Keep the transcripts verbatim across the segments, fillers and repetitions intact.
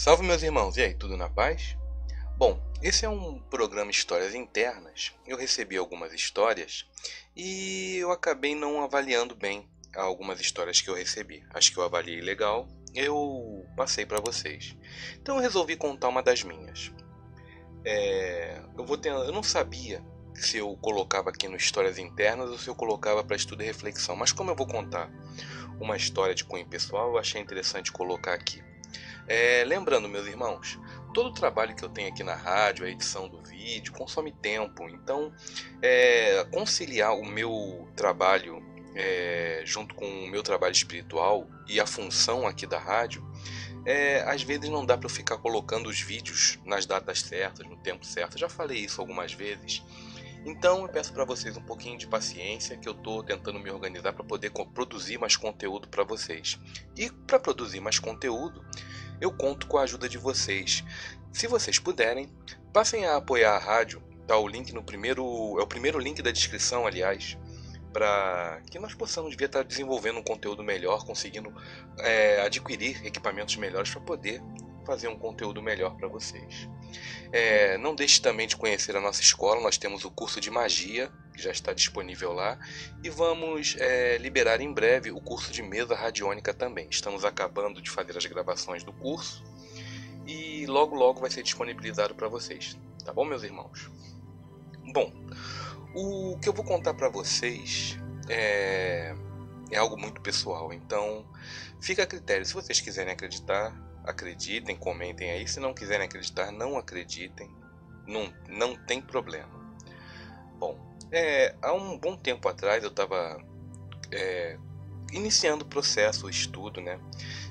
Salve, meus irmãos, e aí, tudo na paz? Bom, esse é um programa Histórias Internas. Eu recebi algumas histórias e eu acabei não avaliando bem algumas histórias que eu recebi. Acho que eu avaliei legal, eu passei para vocês. Então eu resolvi contar uma das minhas. É, eu vou ter, eu não sabia se eu colocava aqui no Histórias Internas ou se eu colocava para estudo e reflexão, mas como eu vou contar uma história de cunho pessoal, eu achei interessante colocar aqui. É, lembrando, meus irmãos, todo o trabalho que eu tenho aqui na rádio, a edição do vídeo, consome tempo. Então, é, conciliar o meu trabalho é, junto com o meu trabalho espiritual e a função aqui da rádio, é, às vezes não dá para eu ficar colocando os vídeos nas datas certas, no tempo certo. Eu já falei isso algumas vezes. Então eu peço para vocês um pouquinho de paciência, que eu estou tentando me organizar para poder produzir mais conteúdo para vocês. E para produzir mais conteúdo, eu conto com a ajuda de vocês. Se vocês puderem, passem a apoiar a rádio. Tá o link no primeiro, é o primeiro link da descrição, aliás, para que nós possamos vir estar desenvolvendo um conteúdo melhor, conseguindo é, adquirir equipamentos melhores para poder fazer um conteúdo melhor para vocês. É, não deixe também de conhecer a nossa escola. Nós temos o curso de magia, que já está disponível lá, e vamos é, liberar em breve o curso de mesa radiônica também. Estamos acabando de fazer as gravações do curso e logo logo vai ser disponibilizado para vocês, tá bom, meus irmãos? Bom, o que eu vou contar para vocês é, é algo muito pessoal, então fica a critério. Se vocês quiserem acreditar, acreditem, comentem aí. Se não quiserem acreditar, não acreditem, não, não tem problema. Bom, é, há um bom tempo atrás eu estava é, iniciando o processo, o estudo, né,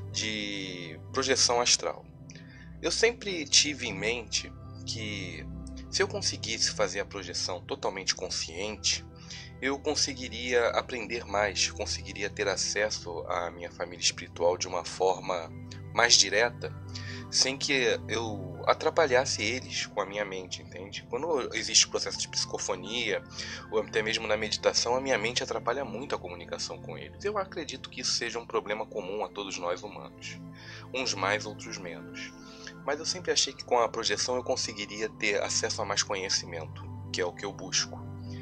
de projeção astral. Eu sempre tive em mente que se eu conseguisse fazer a projeção totalmente consciente, eu conseguiria aprender mais, conseguiria ter acesso à minha família espiritual de uma forma mais direta, sem que eu atrapalhasse eles com a minha mente, entende? Quando existe o processo de psicofonia, ou até mesmo na meditação, a minha mente atrapalha muito a comunicação com eles. Eu acredito que isso seja um problema comum a todos nós humanos, uns mais, outros menos. Mas eu sempre achei que com a projeção eu conseguiria ter acesso a mais conhecimento, que é o que eu busco.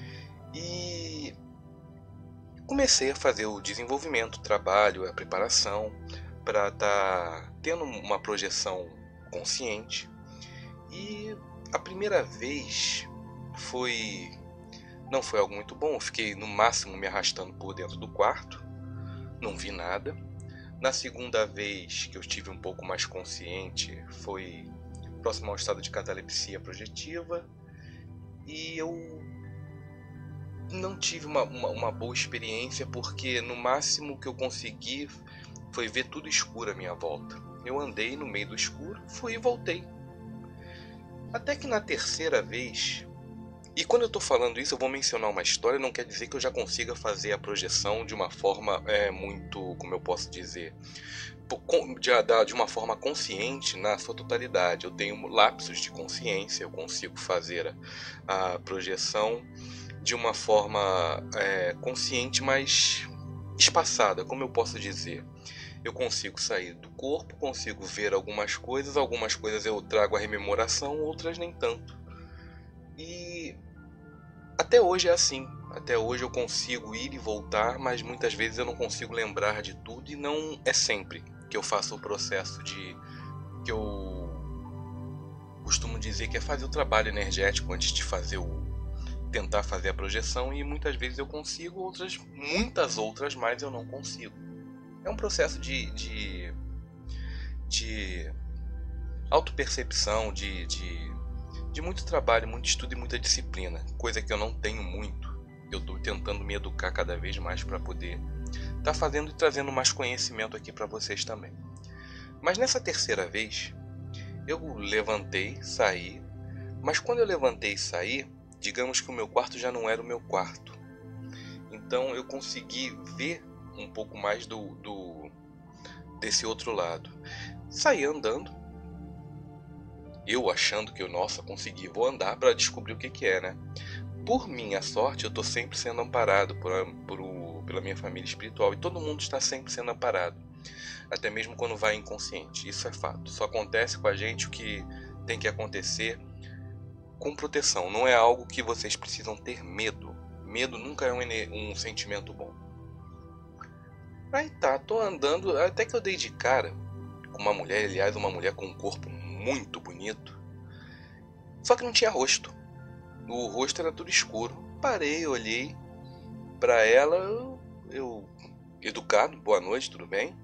E comecei a fazer o desenvolvimento, o trabalho, a preparação para estar tendo uma projeção consciente. E a primeira vez foi não foi algo muito bom. Eu fiquei no máximo me arrastando por dentro do quarto, não vi nada. Na segunda vez que eu estive um pouco mais consciente foi próximo ao estado de catalepsia projetiva, e eu não tive uma, uma, uma boa experiência, porque no máximo que eu consegui foi ver tudo escuro à minha volta. Eu andei no meio do escuro, fui e voltei. Até que na terceira vez, e quando eu estou falando isso eu vou mencionar uma história, não quer dizer que eu já consiga fazer a projeção de uma forma é, muito, como eu posso dizer, de, de uma forma consciente na sua totalidade. Eu tenho lapsos de consciência, eu consigo fazer a, a projeção de uma forma é, consciente, mas espaçada, como eu posso dizer. Eu consigo sair do corpo, consigo ver algumas coisas, algumas coisas eu trago a rememoração, outras nem tanto. E até hoje é assim, até hoje eu consigo ir e voltar, mas muitas vezes eu não consigo lembrar de tudo, e não é sempre que eu faço o processo de, que eu costumo dizer que é fazer o trabalho energético antes de fazer o, tentar fazer a projeção, e muitas vezes eu consigo, outras, muitas outras mais eu não consigo. É um processo de, de, de autopercepção, de, de, de muito trabalho, muito estudo e muita disciplina, coisa que eu não tenho muito. Eu estou tentando me educar cada vez mais para poder estar tá fazendo e trazendo mais conhecimento aqui para vocês também. Mas nessa terceira vez, eu levantei, saí, mas quando eu levantei e saí, digamos que o meu quarto já não era o meu quarto. Então eu consegui ver um pouco mais do, do desse outro lado. Saí andando, eu achando que eu, nossa, consegui, vou andar para descobrir o que que é, né? Por minha sorte, eu estou sempre sendo amparado por, por, pela minha família espiritual, e todo mundo está sempre sendo amparado. até mesmo quando vai inconsciente. Isso é fato. Só acontece com a gente o que tem que acontecer com proteção. Não é algo que vocês precisam ter medo. Medo nunca é um, um sentimento bom. Aí tá, tô andando, até que eu dei de cara com uma mulher, aliás, uma mulher com um corpo muito bonito, só que não tinha rosto. O rosto era tudo escuro. Parei, olhei pra ela, eu, eu educado, boa noite, tudo bem?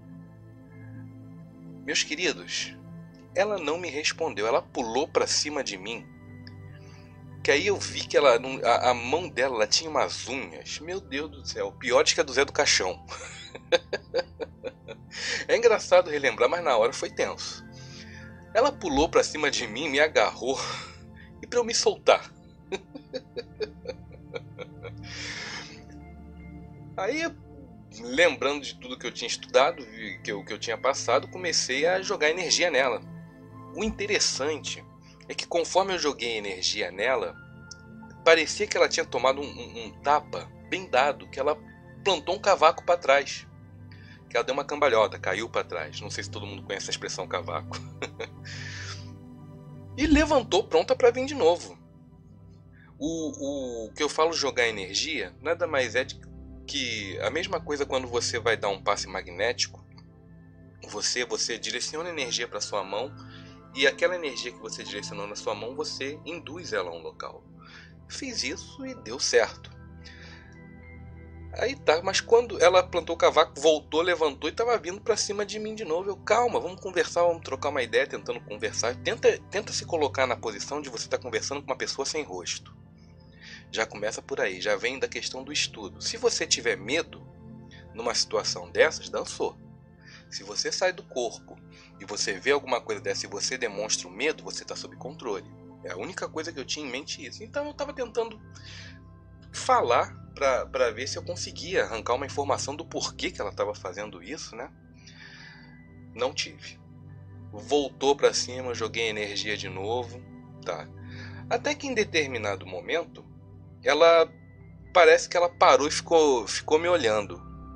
Meus queridos, ela não me respondeu, ela pulou pra cima de mim. Que aí eu vi que ela, a, a mão dela ela tinha umas unhas, meu Deus do céu, piores que a do Zé do Caixão. É engraçado relembrar, mas na hora foi tenso. Ela pulou pra cima de mim, me agarrou e pra eu me soltar. Aí, lembrando de tudo que eu tinha estudado, que eu, que eu tinha passado, comecei a jogar energia nela. O interessante é que conforme eu joguei energia nela, parecia que ela tinha tomado um, um, um tapa bem dado, que ela plantou um cavaco para trás. Que ela deu uma cambalhota, caiu para trás. Não sei se todo mundo conhece a expressão cavaco. E levantou pronta para vir de novo. O, o que eu falo jogar energia nada mais é de que a mesma coisa quando você vai dar um passe magnético. Você, você direciona energia para sua mão e aquela energia que você direcionou na sua mão, você induz ela a um local. Fiz isso e deu certo. Aí tá, mas quando ela plantou o cavaco, voltou, levantou e tava vindo pra cima de mim de novo. Eu, calma, vamos conversar, vamos trocar uma ideia, tentando conversar. Tenta, tenta se colocar na posição de você estar conversando com uma pessoa sem rosto. Já começa por aí, já vem da questão do estudo. Se você tiver medo, numa situação dessas, dançou. Se você sai do corpo e você vê alguma coisa dessa e você demonstra o medo, você está sob controle. É a única coisa que eu tinha em mente isso. Então eu estava tentando falar para ver se eu conseguia arrancar uma informação do porquê que ela estava fazendo isso, né? Não tive. Voltou para cima, joguei energia de novo, tá? Até que em determinado momento, ela parece que ela parou e ficou, ficou me olhando.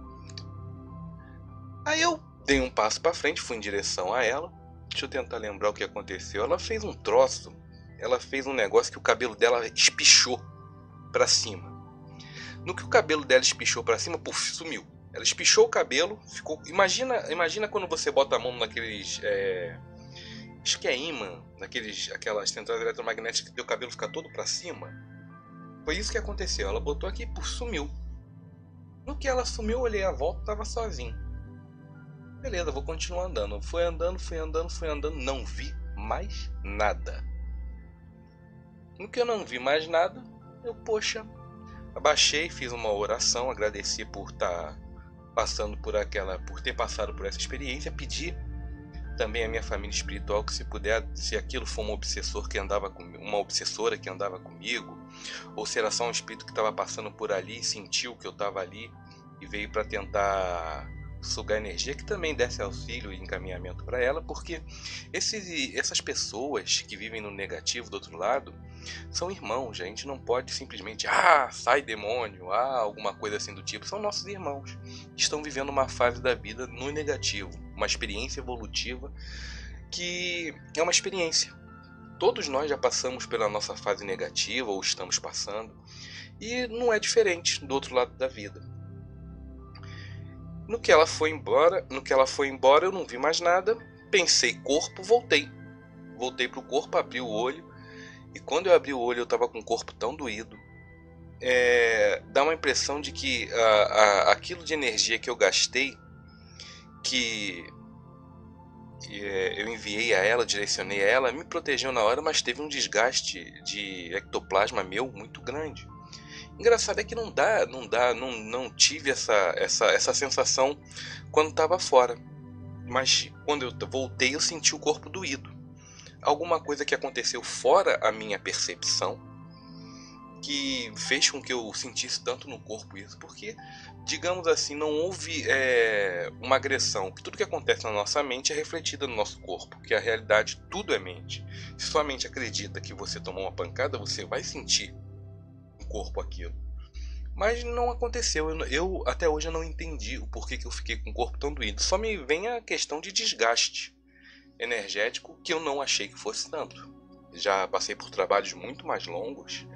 Aí eu dei um passo para frente, fui em direção a ela. Deixa eu tentar lembrar o que aconteceu. Ela fez um troço, ela fez um negócio que o cabelo dela espichou para cima. No que o cabelo dela espichou para cima, puf, sumiu. Ela espichou o cabelo, ficou. Imagina, imagina quando você bota a mão naqueles, é... acho que é ímã, naqueles, aquelas centrais eletromagnéticas que teu cabelo fica todo para cima. Foi isso que aconteceu. Ela botou aqui e puf, sumiu. No que ela sumiu, eu olhei a volta, tava sozinho. Beleza, vou continuar andando. Fui andando, fui andando, fui andando, não vi mais nada. No que eu não vi mais nada, eu, poxa, abaixei, fiz uma oração, agradeci por estar passando por aquela, por ter passado por essa experiência, pedi também à minha família espiritual que se puder, se aquilo for um obsessor que andava comigo, uma obsessora que andava comigo, ou se era só um espírito que estava passando por ali, sentiu que eu estava ali e veio para tentar sugar energia, que também desse auxílio e encaminhamento para ela, porque esses, essas pessoas que vivem no negativo do outro lado são irmãos. A gente não pode simplesmente, ah, sai demônio, ah, alguma coisa assim do tipo. São nossos irmãos, estão vivendo uma fase da vida no negativo, uma experiência evolutiva que é uma experiência. Todos nós já passamos pela nossa fase negativa ou estamos passando, e não é diferente do outro lado da vida. No que ela foi embora, no que ela foi embora, eu não vi mais nada. Pensei corpo, voltei. Voltei pro corpo, abri o olho. E quando eu abri o olho, eu estava com o corpo tão doído. É, dá uma impressão de que a, a, aquilo de energia que eu gastei, que é, eu enviei a ela, direcionei a ela, me protegeu na hora, mas teve um desgaste de ectoplasma meu muito grande. Engraçado é que não dá, não dá, não, não tive essa, essa, essa sensação quando estava fora. Mas quando eu voltei, eu senti o corpo doído. Alguma coisa que aconteceu fora a minha percepção que fez com que eu sentisse tanto no corpo isso. Porque, digamos assim, não houve é, uma agressão. Tudo que acontece na nossa mente é refletido no nosso corpo. Porque a realidade, tudo é mente. Se sua mente acredita que você tomou uma pancada, você vai sentir corpo aquilo. Mas não aconteceu. Eu, eu até hoje eu não entendi o porquê que eu fiquei com o corpo tão doído. Só me vem a questão de desgaste energético que eu não achei que fosse tanto. Já passei por trabalhos muito mais longos,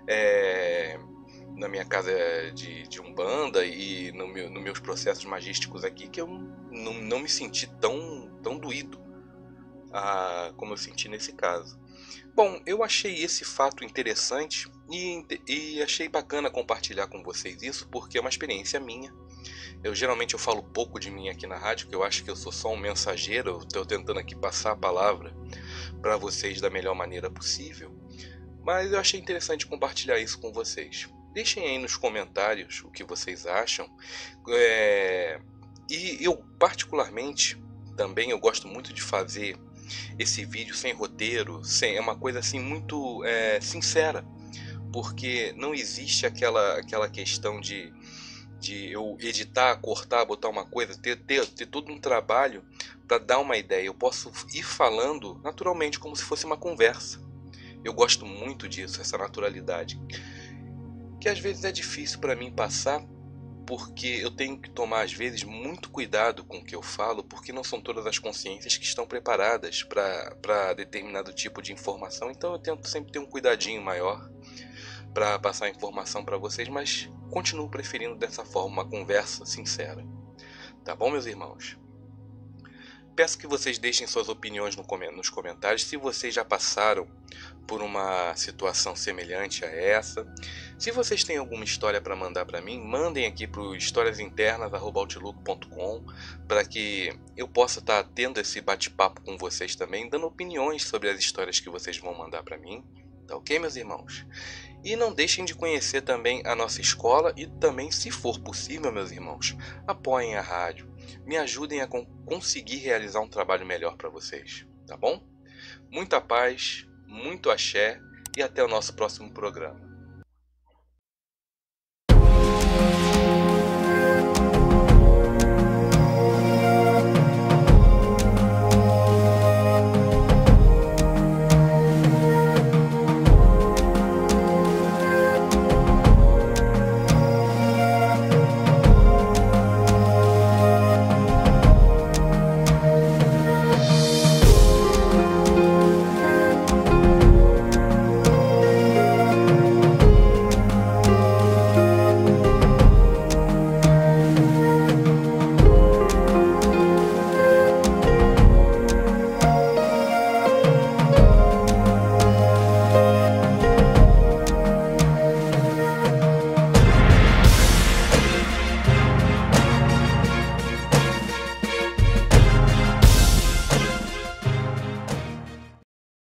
é, na minha casa de, de Umbanda e no meu, nos meus processos magísticos aqui, que eu não, não me senti tão, tão doído ah, como eu senti nesse caso. Bom, eu achei esse fato interessante e, e achei bacana compartilhar com vocês isso, porque é uma experiência minha. Eu geralmente eu falo pouco de mim aqui na rádio, que eu acho que eu sou só um mensageiro, eu estou tentando aqui passar a palavra para vocês da melhor maneira possível, mas eu achei interessante compartilhar isso com vocês. Deixem aí nos comentários o que vocês acham. É... E eu particularmente também eu gosto muito de fazer esse vídeo sem roteiro, sem, é uma coisa assim muito é, sincera, porque não existe aquela, aquela questão de, de eu editar, cortar, botar uma coisa, ter, ter, ter todo um trabalho para dar uma ideia. Eu posso ir falando naturalmente, como se fosse uma conversa. Eu gosto muito disso, essa naturalidade, que às vezes é difícil para mim passar, porque eu tenho que tomar às vezes muito cuidado com o que eu falo, porque não são todas as consciências que estão preparadas para determinado tipo de informação. Então eu tento sempre ter um cuidadinho maior para passar a informação para vocês, mas continuo preferindo dessa forma, uma conversa sincera. Tá bom, meus irmãos? Peço que vocês deixem suas opiniões nos comentários, se vocês já passaram por uma situação semelhante a essa. Se vocês têm alguma história para mandar para mim, mandem aqui para o historias internas arroba outlook ponto com, para que eu possa estar tá tendo esse bate-papo com vocês também, dando opiniões sobre as histórias que vocês vão mandar para mim. Tá ok, meus irmãos? E não deixem de conhecer também a nossa escola e também, se for possível, meus irmãos, apoiem a rádio. Me ajudem a con- conseguir realizar um trabalho melhor para vocês, tá bom? Muita paz, muito axé e até o nosso próximo programa.